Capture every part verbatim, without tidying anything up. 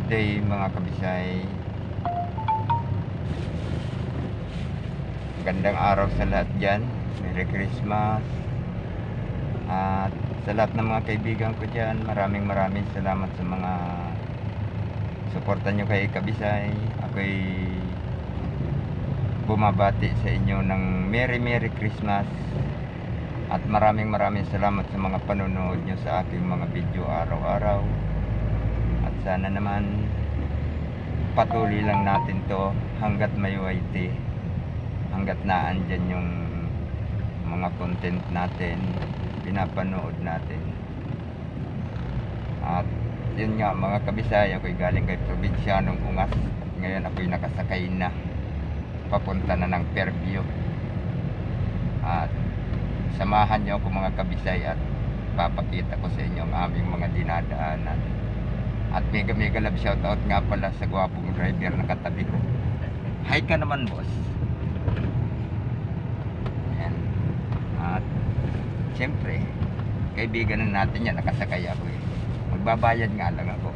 day mga kabisay. Gandang araw sa lahat dyan. Merry Christmas. At sa lahat ng mga kaibigan ko dyan, maraming maraming salamat sa mga suporta nyo kay Kabisay. Ako'y bumabati sa inyo ng Merry Merry Christmas. At maraming maraming salamat sa mga panonood nyo sa aking mga video araw-araw. At sana naman patuloy lang natin to hanggat may Y T, hanggat naandyan yung mga content natin, pinapanood natin. At yun nga mga kabisay, ako'y galing kay Provincianong Ungas. Ngayon ako'y nakasakay na papunta na ng Fairview. At samahan nyo ako mga kabisay at papakita ko sa inyo ang aming mga dinadaanan. At mega mega love shoutout nga pala sa gwapong driver na katabi ko. Hi ka naman boss. Ayan. At siyempre kaibigan na natin yan, nakasakay ako eh. Magbabayad nga lang ako.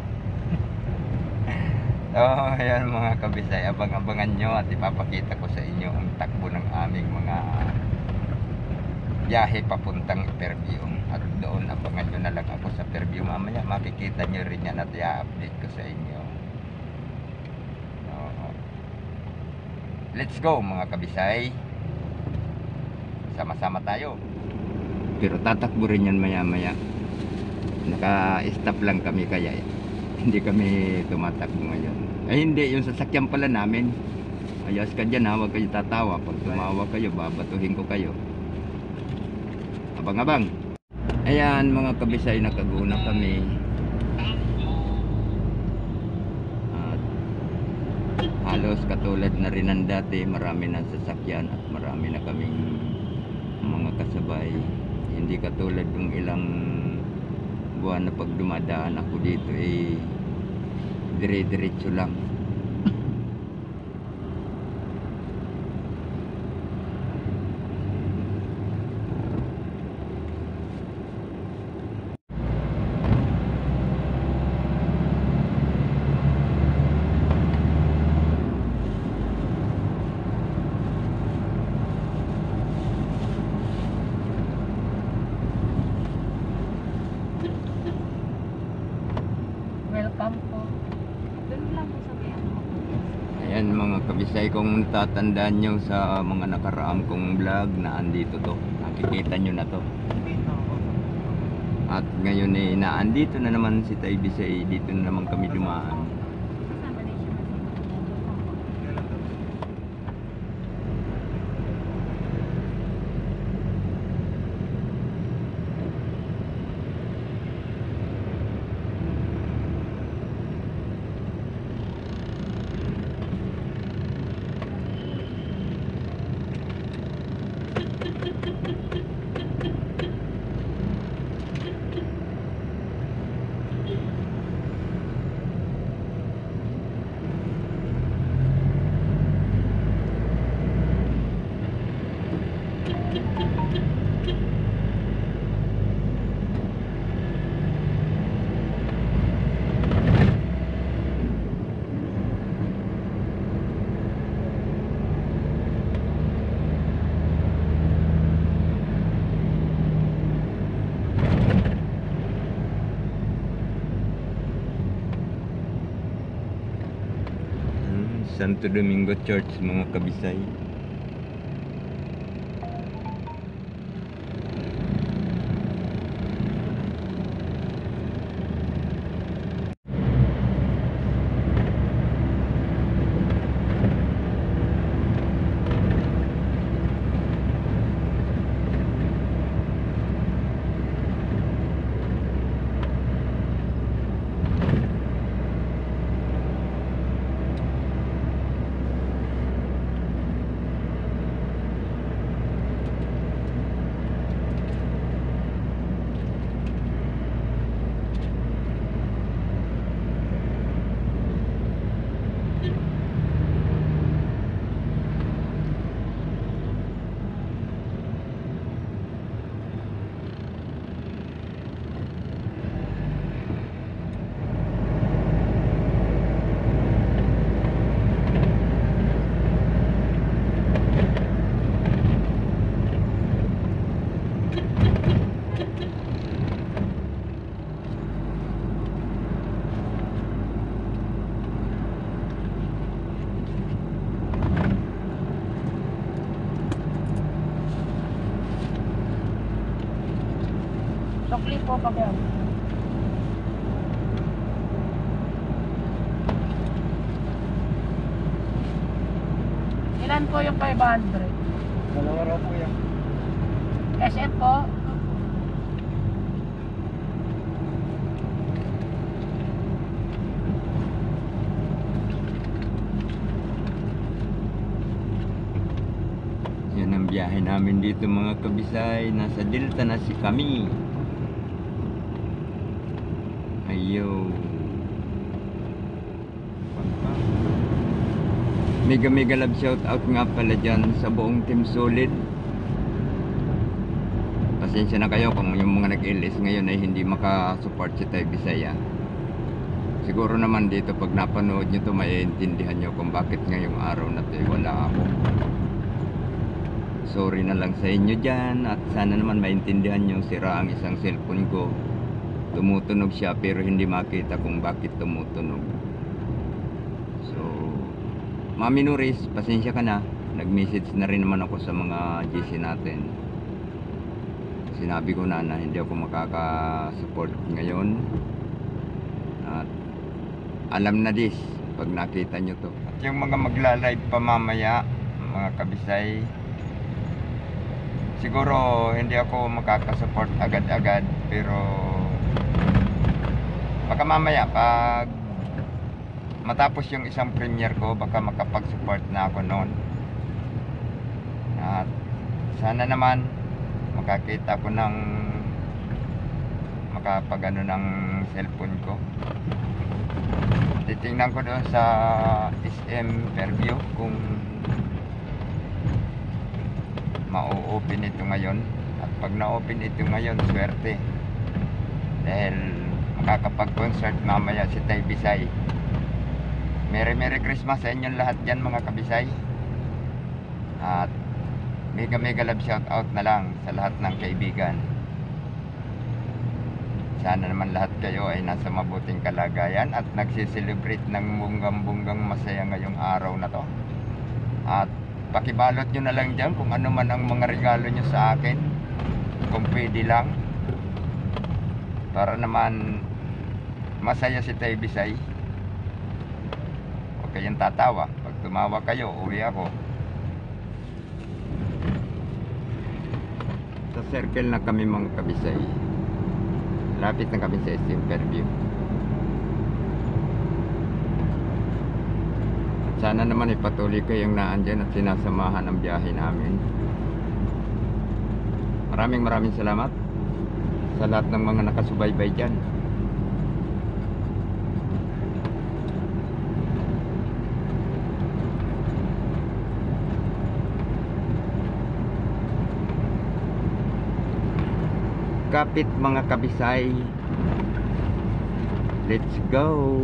So ayan mga kabisay, abang-abangan nyo at ipapakita ko sa inyo ang takbo ng aming mga biyahe papuntang Fairview. At doon abangan nyo na lang ako sa Fairview mamaya. Makikita nyo rin yan at i-update ko sa inyo. So, let's go mga kabisay. Sama-sama tayo. Pero tatakbo rin yan maya maya. Naka-stop lang kami kaya eh. Hindi kami tumatakbo ngayon. Ay hindi, yung sasakyan pala namin. Ayos ka dyan ha, huwag kayo tatawa. Pag tumawa kayo, babatuhin ko kayo. Abang-abang. Ayan mga kabisay, nakaguna kami. At halos katulad na rin ng dati, marami ng sasakyan at marami na kaming mga kasabay. Hindi katulad ng ilang buwan na pag dumadaan ako dito eh dire-diretso lang. Welcome po. Doon lang po sa bayan mo. Ayan mga kabisay, kung tatandaan nyo sa mga nakaraang kong vlog na andito to, nakikita nyo na to. At ngayon eh naandito na naman si Tay Bisay, dito na naman kami dumaan. Kasama din siya. Santo Domingo Church mga kabisay. Sukli po kami. Ilan po yung five hundred? Dalawa raw po yan. S M po? Yan ang biyahe namin dito mga kabisay. Nasa Delta na si kami. Ayo. Mega mega love shout out nga pala dyan sa buong Team Solid. Pasensya na kayo kung yung mga nag-L S ngayon ay hindi makasupport si Tay Bisaya. Siguro naman dito pag napanood nyo to maiintindihan nyo kung bakit ngayong araw na to wala ako. Sorry na lang sa inyo dyan at sana naman maintindihan nyo sira ang isang cellphone ko. Tumutunog siya pero hindi makita kung bakit tumutunog. So Mami Nuris, pasensya ka na. Nag-message na rin naman ako sa mga G C natin. Sinabi ko na na hindi ako makaka-support ngayon. At alam na dis pag nakita nyo to. At yung mga magla-live pa mamaya, mga kabisay, siguro hindi ako makaka-support agad-agad. Pero baka mamaya pag matapos yung isang premiere ko, baka makapag-support na ako noon. At sana naman makakita ko ng makapagano ng cellphone ko. Titingnan ko doon sa S M Fairview kung ma-open ito ngayon. At pag na-open ito ngayon, swerte. Dahil makakapag-concert mamaya si Tay Bisay. Merry Merry Christmas sa inyong lahat dyan mga kabisay. At mega mega love shout out na lang sa lahat ng kaibigan. Sana naman lahat kayo ay nasa mabuting kalagayan at nagsiselebrate ng bunggang-bunggang masaya ngayong araw na to. At pakibalot nyo na lang dyan kung ano man ang mga regalo nyo sa akin, kung pwede lang, para naman masaya si Tay Bisay. Kayong tatawa. Pag tumawa kayo, uwi ako. Sa circle na kami mga kabisay. Lapit na kami sa S M Fairview. At sana naman ipatuloy kayong naandyan at sinasamahan ang biyahe namin. Maraming maraming salamat sa lahat ng mga nakasubaybay dyan. Kapit mga kabisay, let's go.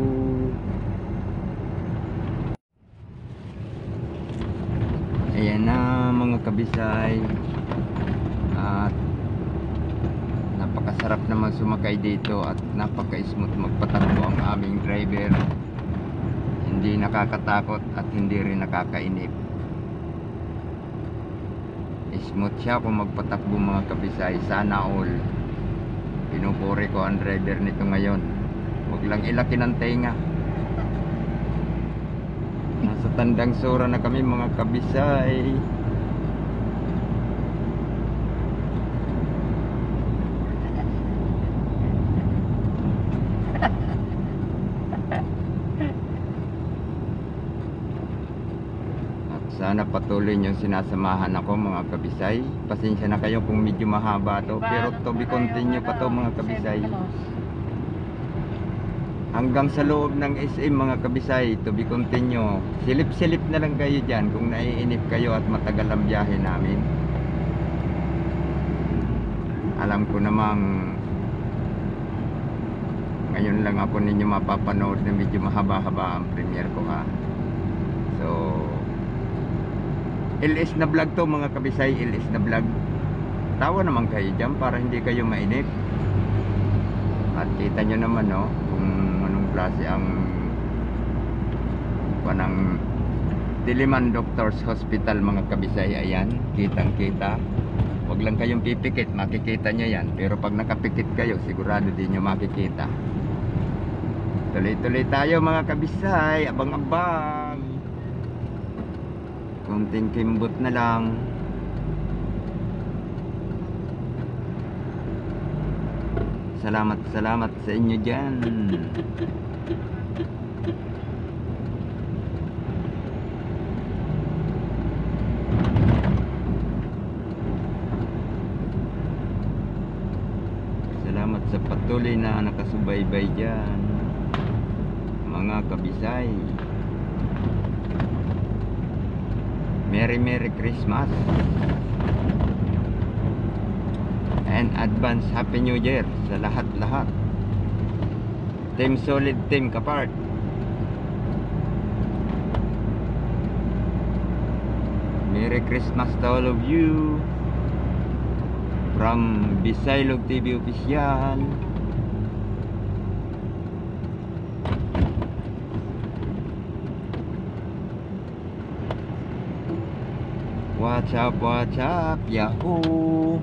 Ayan na mga kabisay. At napakasarap naman sumakay dito at napaka-smooth magpatakbo ang aming driver. Hindi nakakatakot at hindi rin nakakainip. Smooth siya kung magpatakbo mga kabisay. Sana all. Pinupuri ko ang driver nito ngayon. Huwag lang ilaki ng tenga. Nasa Tandang Sora na kami mga kabisay. Sana patuloy niyong sinasamahan ako mga kabisay. Pasensya na kayo kung medyo mahaba to, pero to be continue pa to mga kabisay. Hanggang sa loob ng S M mga kabisay, to be continue. Silip-silip na lang kayo dyan kung naiinip kayo at matagal ang biyahe namin. Alam ko namang ngayon lang ako ninyo mapapanood na medyo mahaba-haba ang premiere ko ha. So L S na vlog to mga kabisay, L S na vlog. Tawa naman kayo dyan para hindi kayo mainip. At kita nyo naman no, kung anong klase ang panang Diliman Doctors Hospital mga kabisay. Ayan, kitang kita. Huwag Huwag lang kayong pipikit, makikita nyo yan. Pero pag nakapikit kayo, sigurado di nyo makikita. Tuloy-tuloy tayo mga kabisay. Abang-abang. Kunting kimbot na lang. Salamat, salamat sa inyo dyan. Salamat sa patuloy na nakasubaybay dyan, mga kabisay. Merry Merry Christmas and advance Happy New Year sa lahat-lahat. Team Solid, Team Kapart. Merry Christmas to all of you from Bisaylog T V Official. What's up, what's up, Yahoo!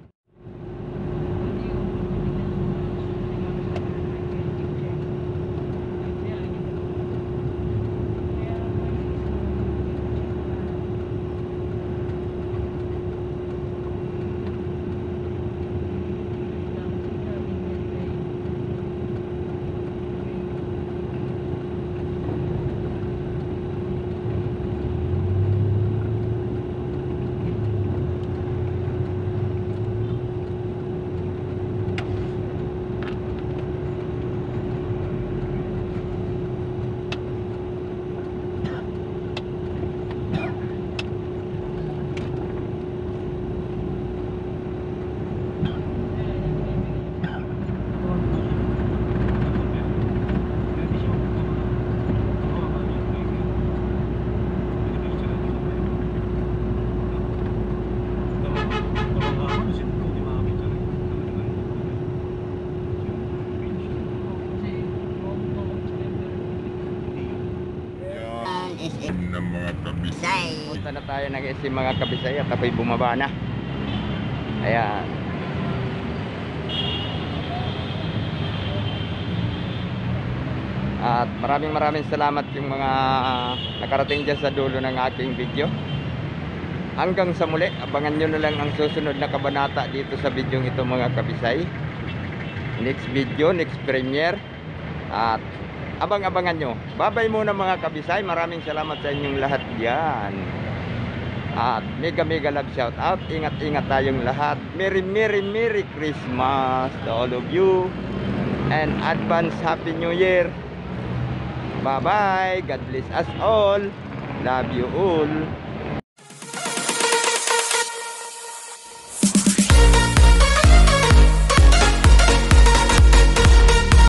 ng mga kabisay. Punta na tayo ng S M mga kabisay at ako'y bumaba na. Ayan. At maraming maraming salamat yung mga nakarating dyan sa dulo ng aking video. Hanggang sa muli, abangan nyo na lang ang susunod na kabanata dito sa video ito mga kabisay. Next video, next premiere. At abang-abangan nyo. Babay muna mga kabisay. Maraming salamat sa inyong lahat dyan. At mega mega love shout out. Ingat-ingat tayong lahat. Merry Merry Merry Christmas to all of you. And advance Happy New Year. Bye bye. God bless us all. Love you all.